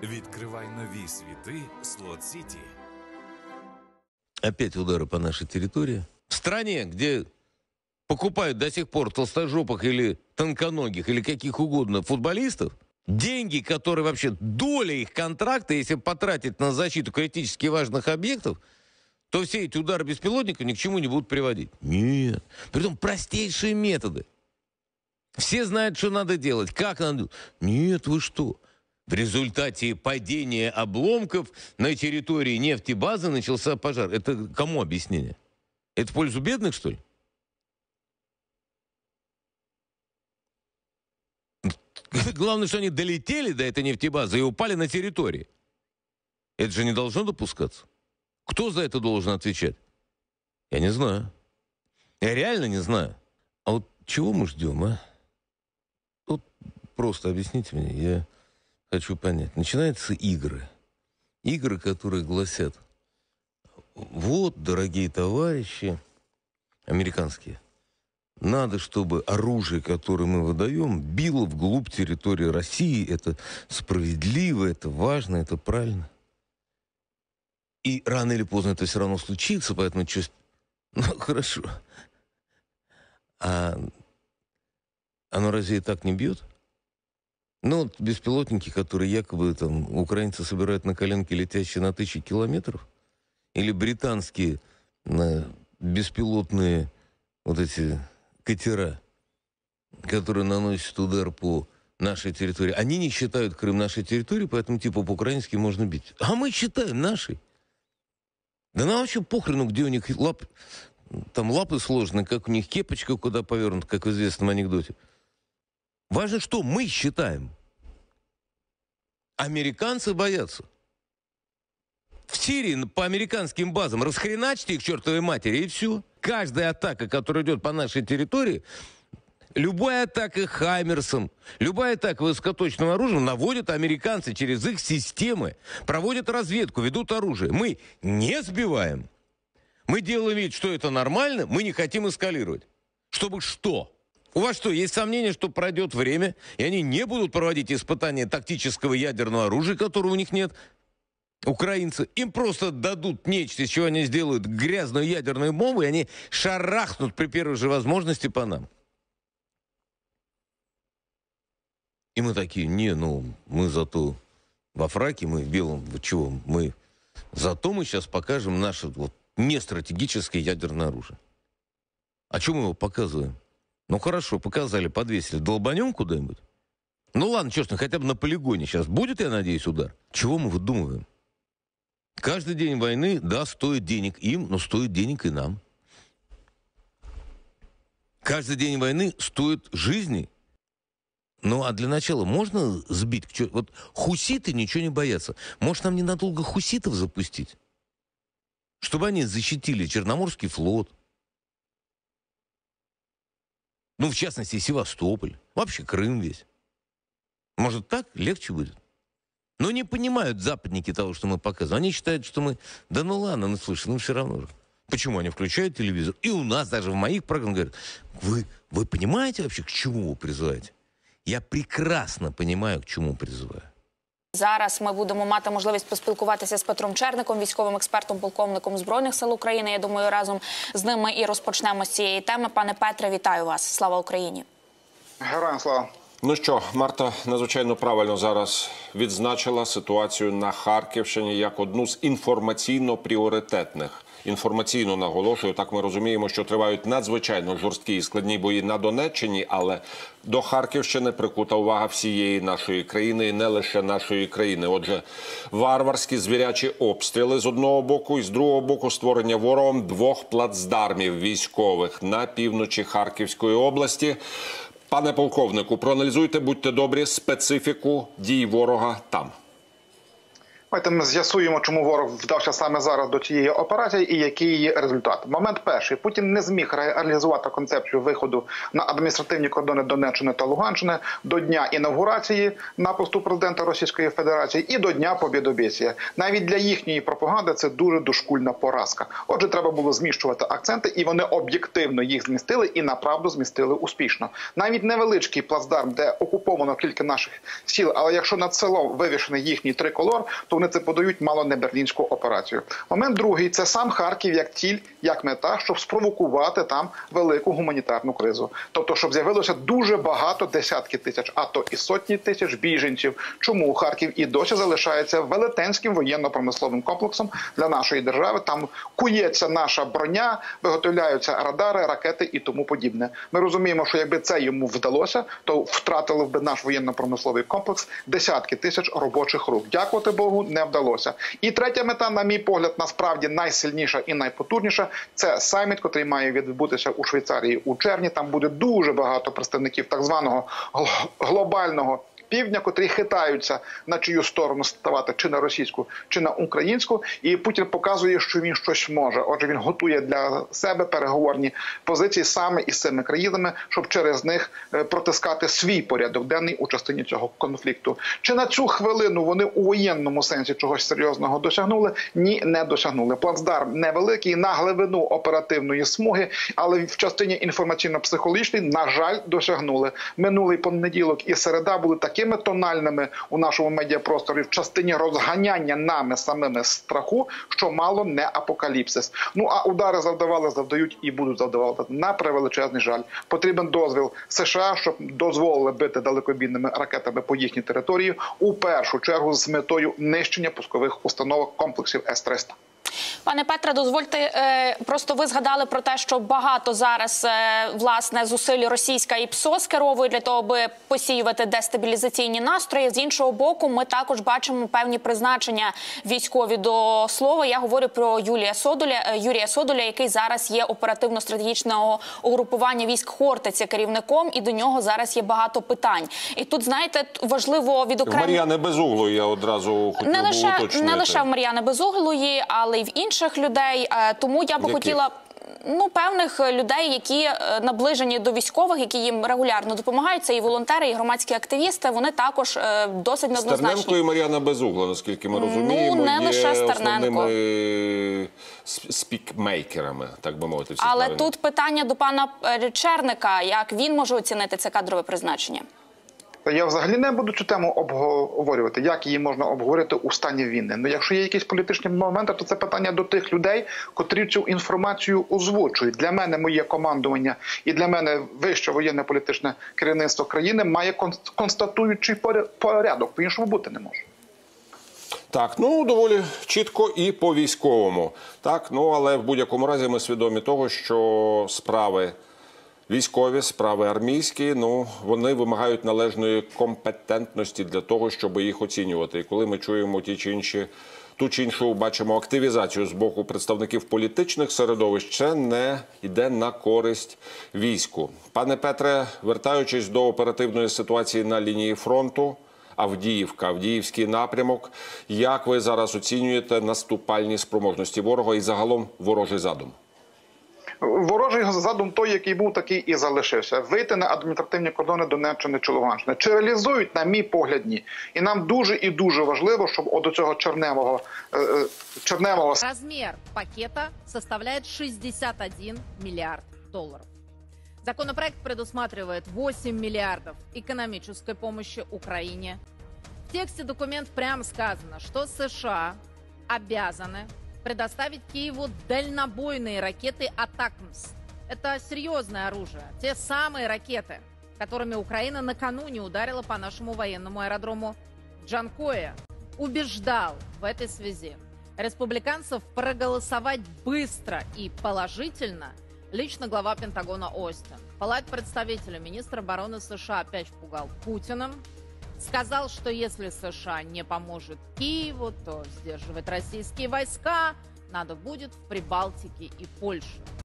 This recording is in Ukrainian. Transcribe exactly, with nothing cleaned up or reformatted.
Відкривай нові світи Слот Сіті. Опять удары по нашей территории. В стране, где покупают до сих пор толстожопых или тонконогих, или каких угодно футболистов, деньги, которые вообще, доля их контракта, если потратить на защиту критически важных объектов, то все эти удары беспилотника ни к чему не будут приводить. Нет. Притом простейшие методы. Все знают, что надо делать, как надо. Нет, вы что? В результате падения обломков на территории нефтебазы начался пожар. Это кому объяснение? Это в пользу бедных, что ли? Главное, что они долетели до этой нефтебазы и упали на территории. Это же не должно допускаться. Кто за это должен отвечать? Я не знаю. Я реально не знаю. А вот чего мы ждем, а? Вот просто объясните мне, я хочу понять. Начинаются игры. Игры, которые гласят: вот, дорогие товарищи, американские, надо, чтобы оружие, которое мы выдаем, било вглубь территории России. Это справедливо, это важно, это правильно. И рано или поздно это все равно случится, поэтому чувств... Ну, хорошо. А оно разве и так не бьет? Ну, вот беспилотники, которые якобы там украинцы собирают на коленке, летящие на тысячи километров, или британские на беспилотные вот эти катера, которые наносят удар по нашей территории, они не считают Крым нашей территорией, поэтому типа по-украински можно бить. А мы считаем нашей. Да нам вообще похрену, где у них лап, там лапы сложные, как у них кепочка куда повернута, как в известном анекдоте. Важно, что мы считаем. Американцы боятся. В Сирии по американским базам расхреначьте их к чертовой матери, и все. Каждая атака, которая идет по нашей территории, любая атака «Хаймерсом», любая атака высокоточным оружием наводят американцы через их системы, проводят разведку, ведут оружие. Мы не сбиваем. Мы делаем вид, что это нормально, мы не хотим эскалировать. Чтобы что? У вас что, есть сомнения, что пройдет время, и они не будут проводить испытания тактического ядерного оружия, которого у них нет? Украинцы, им просто дадут нечто, из чего они сделают грязную ядерную бомбу, и они шарахнут при первой же возможности по нам. И мы такие: не, ну, мы зато во фраке, мы в белом, чего, мы... Зато мы сейчас покажем наше вот нестратегическое ядерное оружие. А что мы его показываем? Ну, хорошо, показали, подвесили. Долбанем куда-нибудь? Ну, ладно, честно, хотя бы на полигоне сейчас будет, я надеюсь, удар. Чего мы выдумываем? Каждый день войны, да, стоит денег им, но стоит денег и нам. Каждый день войны стоит жизни. Ну, а для начала можно сбить? Вот хуситы ничего не боятся. Может, нам ненадолго хуситов запустить? Чтобы они защитили Черноморский флот. Ну, в частности, Севастополь. Вообще Крым весь. Может, так легче будет? Но не понимают западники того, что мы показываем. Они считают, что мы... Да ну ладно, ну слушай, ну все равно же. Почему они включают телевизор? И у нас даже в моих программах говорят: вы, вы понимаете вообще, к чему вы призываете? Я прекрасно понимаю, к чому призиваю. Зараз ми будемо мати можливість поспілкуватися з Петром Черником, військовим експертом, полковником Збройних сил України. Я думаю, разом з ним ми і розпочнемо з цієї теми. Пане Петре, вітаю вас. Слава Україні. Героям слава. Ну що, Марта надзвичайно правильно зараз відзначила ситуацію на Харківщині як одну з інформаційно-пріоритетних. Інформаційно наголошую, так ми розуміємо, що тривають надзвичайно жорсткі і складні бої на Донеччині, але до Харківщини прикута увага всієї нашої країни, і не лише нашої країни. Отже, варварські звірячі обстріли з одного боку, і з другого боку створення ворогом двох плацдармів військових на півночі Харківської області. Пане полковнику, проаналізуйте, будьте добрі, специфіку дій ворога там. Давайте ми з'ясуємо, чому ворог вдався саме зараз до цієї операції і який її результат. Момент перший. Путін не зміг реалізувати концепцію виходу на адміністративні кордони Донеччини та Луганщини до дня інавгурації на посту президента Російської Федерації і до дня Побєдобєсія. Навіть для їхньої пропаганди це дуже дошкульна поразка. Отже, треба було зміщувати акценти, і вони об'єктивно їх змістили і направду змістили успішно. Навіть невеличкий плацдарм, де окуповано кілька наших сіл, але якщо над селом вивішений їхній триколор, то вони це подають мало не берлінську операцію. Момент другий – це сам Харків як ціль, як мета, щоб спровокувати там велику гуманітарну кризу. Тобто, щоб з'явилося дуже багато, десятки тисяч, а то і сотні тисяч біженців. Чому Харків і досі залишається велетенським воєнно-промисловим комплексом для нашої держави? Там кується наша броня, виготовляються радари, ракети і тому подібне. Ми розуміємо, що якби це йому вдалося, то втратили б наш воєнно-промисловий комплекс десятки тисяч робочих рук. Дякувати Богу, не вдалося. І третя мета, на мій погляд, насправді найсильніша і найпотужніша – це саміт, який має відбутися у Швейцарії у червні. Там буде дуже багато представників так званого глобального півдня, котрі хитаються на чию сторону ставати, чи на російську, чи на українську. І Путін показує, що він щось може. Отже, він готує для себе переговорні позиції саме із цими країнами, щоб через них протискати свій порядок денний у частині цього конфлікту. Чи на цю хвилину вони у воєнному сенсі чогось серйозного досягнули? Ні, не досягнули. Плацдарм невеликий, на глибину оперативної смуги, але в частині інформаційно-психологічної, на жаль, досягнули. Минулий понеділок і середа були такі тональними у нашому медіапросторі в частині розганяння нами самими страху, що мало не апокаліпсис. Ну а удари завдавали, завдають і будуть завдавати на превеличезний жаль. Потрібен дозвіл США, щоб дозволили бити далекобійними ракетами по їхній території, у першу чергу з метою нищення пускових установок комплексів С триста. Пане Петре, дозвольте, просто ви згадали про те, що багато зараз, власне, зусиль російська і ПСО скеровують для того, аби посіювати дестабілізаційні настрої. З іншого боку, ми також бачимо певні призначення військові до слова. Я говорю про Юлія Содоля, Юрія Содоля, який зараз є оперативно-стратегічного угрупування військ Хортиця керівником, і до нього зараз є багато питань. І тут, знаєте, важливо відокремити... В Мар'яни Безуглої я одразу хотів не би лише, уточнити. не лише в Мар'яни Безуглої, але й в інших людей. Тому я би Яких? хотіла... Ну, певних людей, які наближені до військових, які їм регулярно допомагають, це і волонтери, і громадські активісти, вони також досить неоднозначні. Стерненко і Мар'яна Безугла, наскільки ми розуміємо, ну, не лише є Стерненко. основними спікмейкерами, так би мовити. Всі Але правильно. тут питання до пана Черника, як він може оцінити це кадрове призначення? Я взагалі не буду цю тему обговорювати, як її можна обговорити у стані війни. Ну, якщо є якісь політичні моменти, то це питання до тих людей, котрі цю інформацію озвучують. Для мене моє командування і для мене вище воєнно-політичне керівництво країни має констатуючий порядок, по-іншому бути не може. Так, ну, доволі чітко і по-військовому. Так, ну, але в будь-якому разі ми свідомі того, що справи військові, справи армійські, ну, вони вимагають належної компетентності для того, щоб їх оцінювати. І коли ми чуємо ті чи інші, ту чи іншу, бачимо активізацію з боку представників політичних середовищ, це не йде на користь війську. Пане Петре, вертаючись до оперативної ситуації на лінії фронту, Авдіївка, Авдіївський напрямок, як ви зараз оцінюєте наступальні спроможності ворога і загалом ворожий задум? Ворожий задум той, який був, такий і залишився. Вийти на адміністративні кордони Донеччини чи Луганщини. Чи реалізують, на мій погляд, ні. І нам дуже і дуже важливо, щоб до цього черневого... Е, черневого... Размер пакета составляет шестьдесят один миллиард долларов. Законопроект предусматривает восемь миллиардов экономической помощи Украине. В тексте документа прямо сказано, что США обязаны предоставить Киеву дальнобойные ракеты «Атакмс». Это серьезное оружие. Те самые ракеты, которыми Украина накануне ударила по нашему военному аэродрому Джанкоя. Убеждал в этой связи республиканцев проголосовать быстро и положительно лично глава Пентагона Остин. Палат представителей министра обороны США опять пугал Путиным. Сказал, что если США не поможет Киеву, то сдерживать российские войска надо будет в Прибалтике и Польше.